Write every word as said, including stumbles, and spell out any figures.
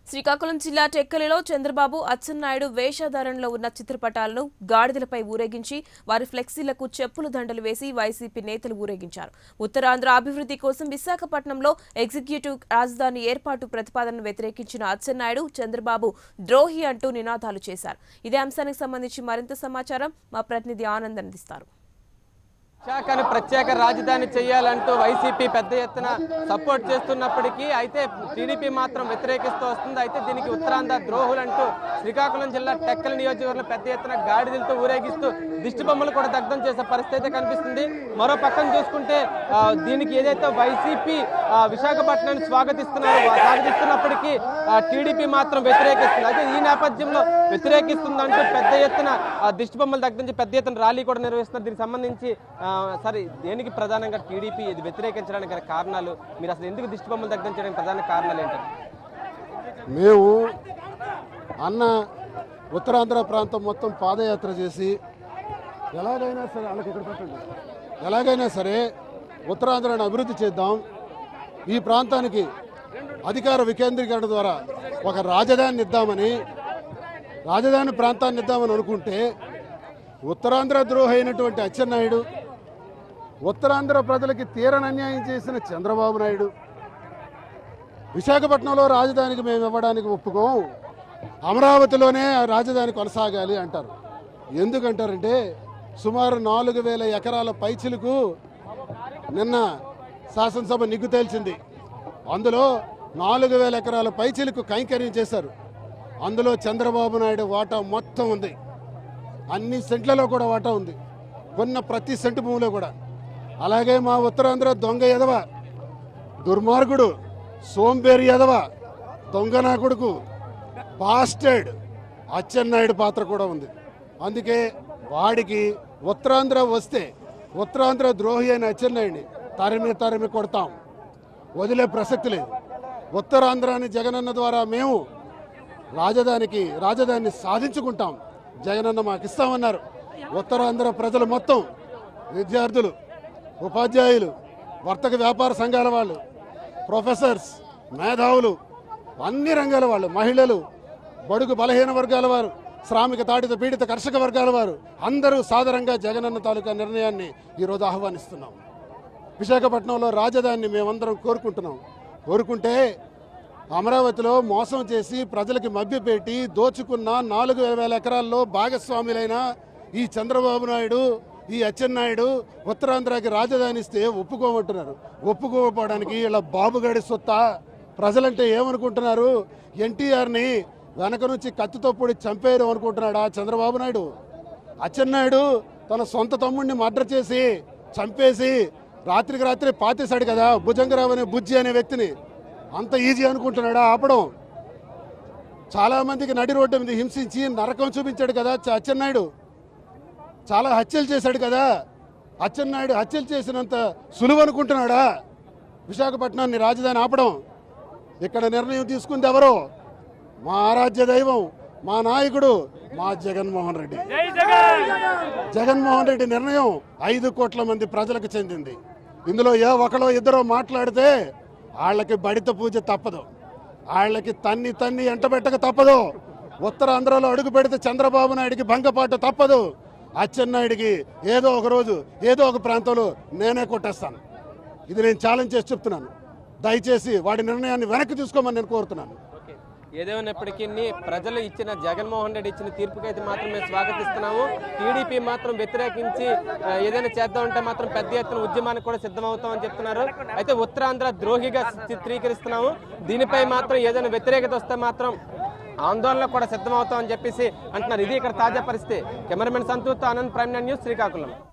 శ్రీకాకుళం జిల్లా టెక్కలిలో చంద్రబాబు అచ్చెన్నాయుడు వేషధారణలో ఉన్న చిత్రపటాలను గాడిదలపై ఊరేగించి వారి ఫ్లెక్సీలకు చెప్పులు దండలు వేసి వైసీపీ నేతలు ఊరేగించారు. ఉత్తరాంధ్ర అభివృద్ధి కోసం విశాఖపట్నంలో ఎగ్జిక్యూటివ్ రాజధాని ఏర్పాటు ప్రతిపాదనను వ్యతిరేకించిన అచ్చెన్నాయుడు చంద్రబాబు ద్రోహి అంటూ నినాదాలు చేశారు. ఇదే అంశానికి సంబంధించి మరింత సమాచారం మా ప్రతినిధి ఆనంద్ అందిస్తారు. విశాఖను ప్రత్యేక రాజధాని చేయాలంటూ వైసీపీ పెద్ద ఎత్తున సపోర్ట్ చేస్తున్నప్పటికీ అయితే టీడీపీ మాత్రం వ్యతిరేకిస్తూ వస్తుంది. అయితే దీనికి ఉత్తరాంధ్ర ద్రోహులంటూ శ్రీకాకుళం జిల్లా టెక్కలి నియోజకవర్గంలో పెద్ద ఎత్తున గాడిదలతో ఊరేగిస్తూ దిష్టి బొమ్మలు కూడా దగ్ధం చేసే పరిస్థితి కనిపిస్తుంది. మరో పక్కన చూసుకుంటే దీనికి ఏదైతే వైసీపీ విశాఖపట్నాన్ని స్వాగతిస్తున్నారు స్వాగతిస్తున్నప్పటికీ టీడీపీ మాత్రం వ్యతిరేకిస్తుంది. అయితే ఈ నేపథ్యంలో వ్యతిరేకిస్తుందంటూ పెద్ద ఎత్తున దిష్టి బొమ్మలు దగ్ధం చేసి పెద్ద ఎత్తున ర్యాలీ కూడా నిర్వహిస్తున్నారు. దీనికి సంబంధించి సరే దేనికి ప్రధానంగా టీడీపీ ఇది వ్యతిరేకించడానికి గల కారణాలు, మీరు అసలు ఎందుకు దిష్టి బొమ్మలు దగ్ధం చేయడానికి ప్రధాన కారణాలు ఏంటంటే? మేము అన్న ఉత్తరాంధ్ర ప్రాంతం మొత్తం పాదయాత్ర చేసి ఎలాగైనా సరే వాళ్ళకి ఇక్కడ పెట్టండి ఎలాగైనా సరే ఉత్తరాంధ్రను అభివృద్ధి చేద్దాం, ఈ ప్రాంతానికి అధికార వికేంద్రీకరణ ద్వారా ఒక రాజధానిని ఇద్దామని రాజధాని ప్రాంతాన్ని ఇద్దామని అనుకుంటే ఉత్తరాంధ్ర ద్రోహి అయినటువంటి అచ్చెన్నాయుడు, ఉత్తరాంధ్ర ప్రజలకి తీరని అన్యాయం చేసిన చంద్రబాబు నాయుడు విశాఖపట్నంలో రాజధానికి మేము ఇవ్వడానికి ఒప్పుకోం, అమరావతిలోనే రాజధాని కొనసాగాలి అంటారు. ఎందుకంటారంటే సుమారు నాలుగు వేల ఎకరాల పైచిలకు నిన్న శాసనసభ నిగ్గు తేల్చింది. అందులో నాలుగు వేల ఎకరాల పైచిలకు కైంకర్యం చేశారు. అందులో చంద్రబాబు నాయుడు వాటా మొత్తం ఉంది. అన్ని సెంట్లలో కూడా వాటా ఉంది, కొన్న ప్రతి సెంటు భూమిలో కూడా. అలాగే మా ఉత్తరాంధ్ర దొంగ ఎదవ, దుర్మార్గుడు, సోంబేరి ఎదవ, దొంగ నా కొడుకు, బాస్టర్డ్ అచ్చెన్నాయుడు పాత్ర కూడా ఉంది. అందుకే వాడికి ఉత్తరాంధ్ర వస్తే ఉత్తరాంధ్ర ద్రోహి అయిన అచ్చెన్నాయుడిని తరిమి తరిమి కొడతాం, వదిలే ప్రసక్తి లేదు. ఉత్తరాంధ్రాన్ని జగనన్న ద్వారా మేము రాజధానికి రాజధానిని సాధించుకుంటాం, జగనన్న మాకు ఇస్తామన్నారు. ఉత్తరాంధ్ర ప్రజలు మొత్తం, విద్యార్థులు, ఉపాధ్యాయులు, వర్తక వ్యాపార సంఘాల వాళ్ళు, ప్రొఫెసర్స్, మేధావులు, అన్ని రంగాల వాళ్ళు, మహిళలు, బడుగు బలహీన వర్గాల వారు, శ్రామిక తాడిత పీడిత కర్షక వర్గాల వారు అందరూ సాదరంగా జగనన్న తాలూకా నిర్ణయాన్ని ఈరోజు ఆహ్వానిస్తున్నాం. విశాఖపట్నంలో రాజధానిని మేమందరం కోరుకుంటున్నాం. కోరుకుంటే అమరావతిలో మోసం చేసి ప్రజలకి మభ్యపెట్టి దోచుకున్న నాలుగు వేల ఎకరాల్లో భాగస్వాములైన ఈ చంద్రబాబు నాయుడు, ఈ అచ్చెన్నాయుడు ఉత్తరాంధ్రకి రాజధాని ఇస్తే ఒప్పుకోమంటున్నారు. ఒప్పుకోకపోవడానికి ఇలా బాబుగాడి సొత్త. ప్రజలంటే ఏమనుకుంటున్నారు? ఎన్టీఆర్ని వెనక నుంచి కత్తితో పొడి చంపేయడం అనుకుంటున్నాడా చంద్రబాబు నాయుడు? అచ్చెన్నాయుడు తన సొంత తమ్ముడిని మర్డర్ చేసి చంపేసి రాత్రికి రాత్రి పాతేశాడు కదా భుజంగరావు అనే బుజ్జి అనే వ్యక్తిని. అంత ఈజీ అనుకుంటున్నాడా ఆపడం? చాలా మందికి నడి రోడ్డు మీద హింసించి నరకం చూపించాడు కదా అచ్చెన్నాయుడు. చాలా హత్యలు చేశాడు కదా అచ్చెన్నాయుడు. హత్యలు చేసినంత సులువు అనుకుంటున్నాడా విశాఖపట్నాన్ని రాజధాని ఆపడం? ఇక్కడ నిర్ణయం తీసుకుంది ఎవరో? మా ఆరాధ్య దైవం, మా నాయకుడు, మా జగన్మోహన్ రెడ్డి. జగన్మోహన్ రెడ్డి నిర్ణయం ఐదు కోట్ల మంది ప్రజలకు చెందింది. ఇందులో ఏ ఒకరో ఇద్దరో మాట్లాడితే వాళ్ళకి బడిత పూజ తప్పదు, వాళ్ళకి తన్ని తన్ని ఎంటబెట్టక తప్పదు. ఉత్తరాంధ్రలో అడుగు పెడితే చంద్రబాబు నాయుడికి భంగపాటు తప్పదు. అచ్చెన్నాయుడికి ఏదో ఒక రోజు ఏదో ఒక ప్రాంతంలో నేనే కొట్టేస్తాను. ఇది నేను ఛాలెంజ్ చేసి చెప్తున్నాను. దయచేసి వాడి నిర్ణయాన్ని వెనక్కి తీసుకోమని నేను కోరుతున్నాను. ఏదేమైనప్పటికీ ప్రజలు ఇచ్చిన జగన్మోహన్ రెడ్డి ఇచ్చిన తీర్పుకైతే మాత్రం మేము స్వాగతిస్తున్నాము. టీడీపీ మాత్రం వ్యతిరేకించి ఏదైనా చేద్దామంటే మాత్రం పెద్ద ఎత్తున ఉద్యమానికి కూడా సిద్ధమవుతామని చెప్తున్నారు. అయితే ఉత్తరాంధ్ర ద్రోహిగా చిత్రీకరిస్తున్నాము, దీనిపై మాత్రం ఏదైనా వ్యతిరేకత వస్తే మాత్రం ఆందోళన కూడా సిద్ధమవుతామని చెప్పేసి అంటున్నారు. ఇది ఇక్కడ తాజా పరిస్థితి. కెమెరామెన్ సంతూర్తో Anand, prime nine news, Srikakulam.